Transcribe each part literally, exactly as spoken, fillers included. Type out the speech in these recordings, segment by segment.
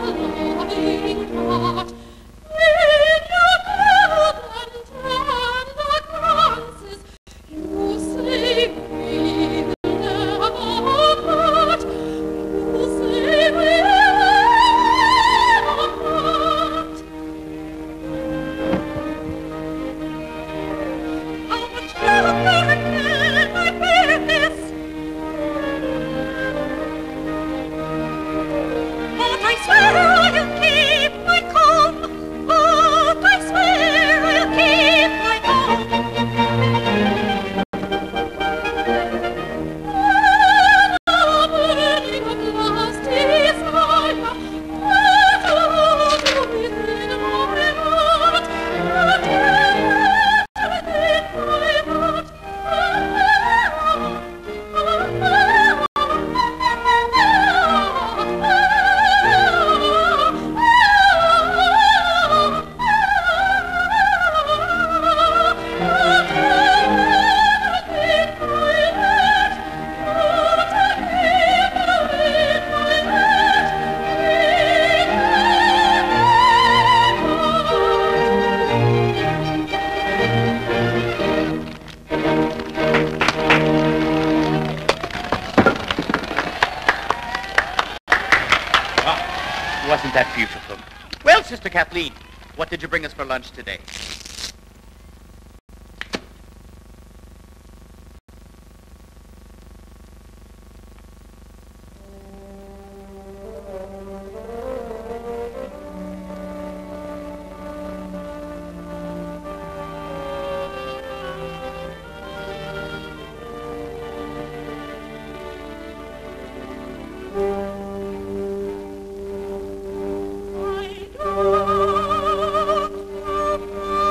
Wasn't that beautiful? Well, Sister Kathleen, what did you bring us for lunch today? I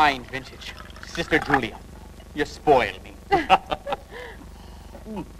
fine vintage. Sister Julia, you spoiled me. Mm.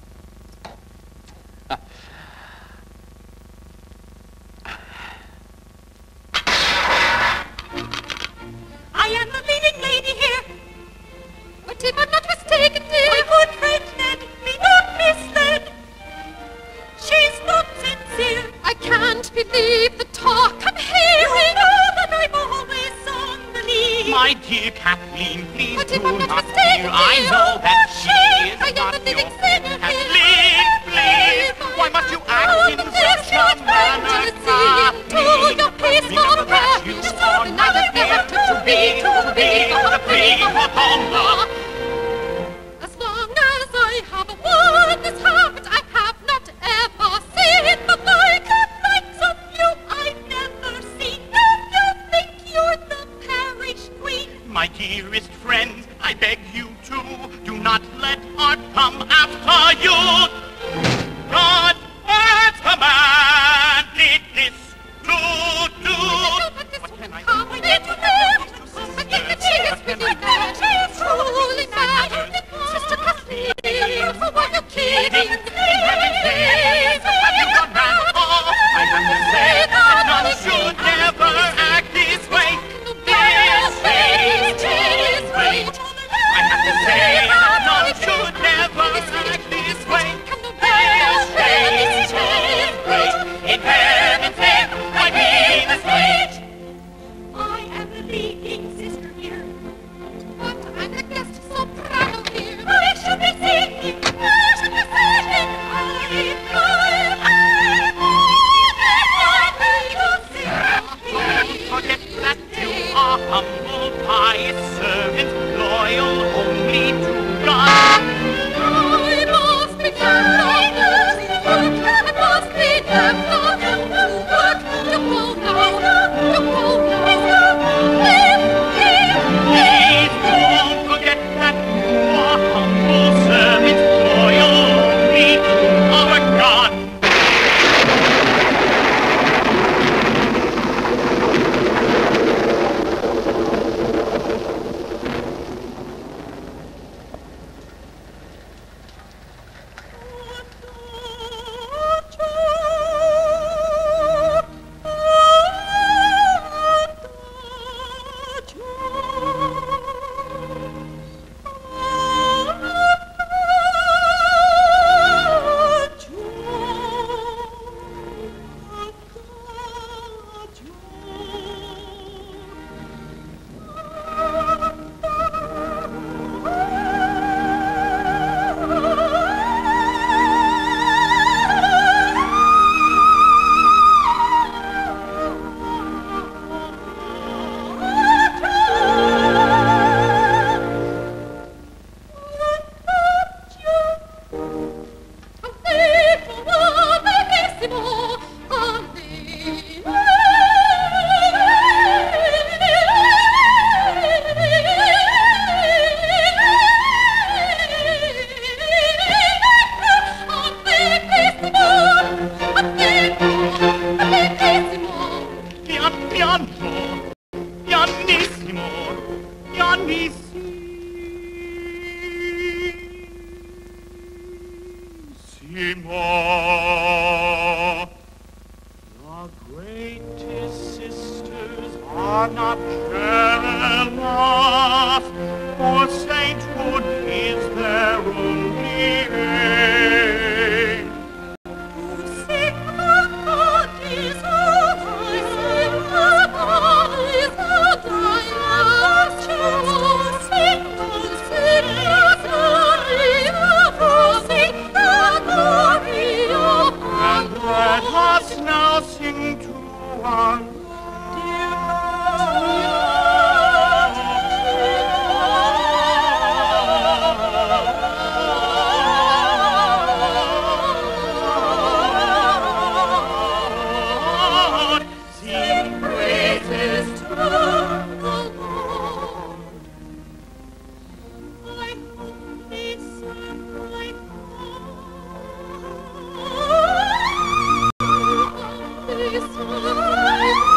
I am the leading lady here. But if I'm not mistaken, dear, my good friend Ned, me not misled. She's not sincere. I can't believe the talk I'm hearing. You know that I'm always on the lead. My dear Kathleen, please But do if I'm not not mistaken, fear. I dear, know that oh, she is I am not the leading your singer Kathleen, please. Why must you act in such a manner, Kathleen? To your peaceful Remember that you prayer. are not here to be, to be the prima donna. As long as I have won this habit, I have not ever seen the like of likes of you I've never seen. If you think you're the parish queen, My dearest friends, I beg you to do not let art come after you. God has commanded this to do. What can I come do? into there. I think that she is really mad. She is truly mad. Sister Kathleen, who are you kidding? Please, have you gone mad? Oh, I have to say that none should never act this way. This is this way. I have to say that none should never act this way. This is this way. In heaven's name, I mean the stage. I am the leading sister here, but I'm the guest soprano here. I should be singing, I should be singing. Forget that you are humble, pious servants, loyal only to God. I must be kept on this work. I must be kept on to work. To go now, to go now. Live, live, Please don't forget that you are humble servants, loyal only to our God. Pianissimo. The greatest sisters are not jealous, for sainthood is their only aim. who sing the God is all I sing, the God is all I must choose. Sing, oh, sing the glory of all, sing the glory of And let us now sing to our Lord. Sing praises to the Lord. I humbly serve my God. I humbly serve my God.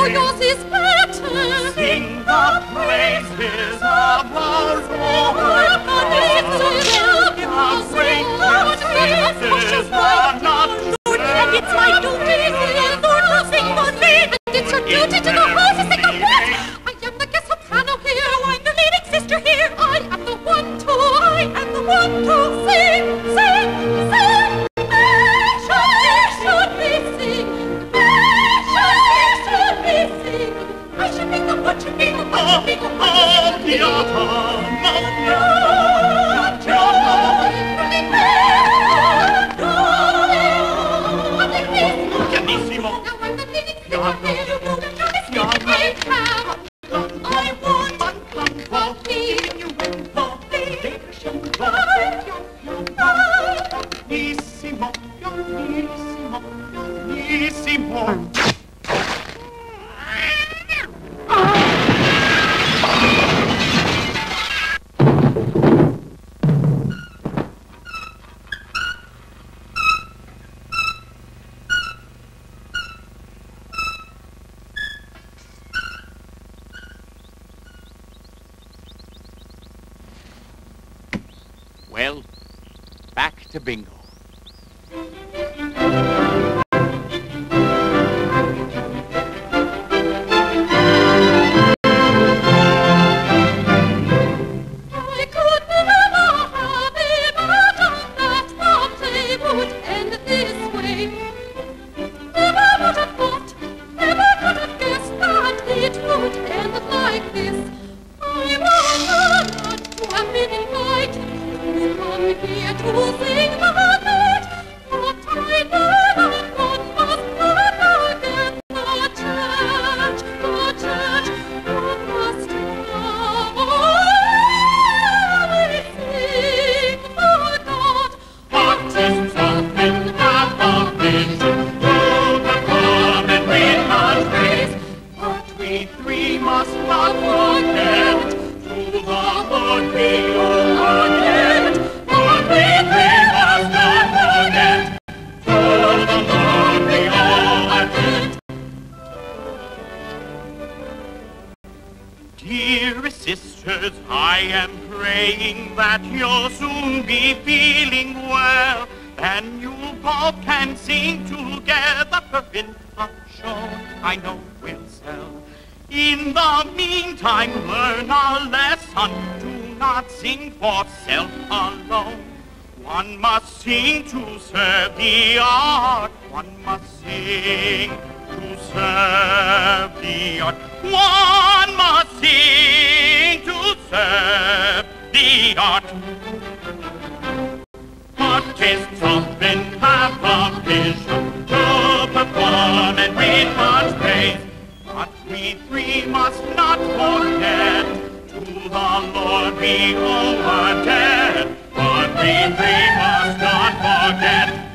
Oh, yours is better. Sing the praises of our Lord. How great His praises are not true. And it's my duty, Lord, to sing for me. And it's your duty to the house to sing a what? I am the guest soprano here. Oh, I'm the leading sister here. I am the one to, I am the one to sing, sing, sing. Where should we sing? Where should we sing? I should be the what should be the what should be the what should be the Pianissimo. Now I'm the leading singer here. You won't promise me to break down. I want for me. For me. Pianissimo, pianissimo, pianissimo. Well, back to bingo. Dearest sisters, I am praying that you'll soon be feeling well, and you both can sing together, for in a show I know will sell. In the meantime, learn a lesson. Do not sing for self alone. One must sing to serve the art. One must sing to serve the art. One must sing to serve the art. Artists often have a vision to perform and read much praise, but we three must not forget, to the Lord we owe a debt. But we three must not forget.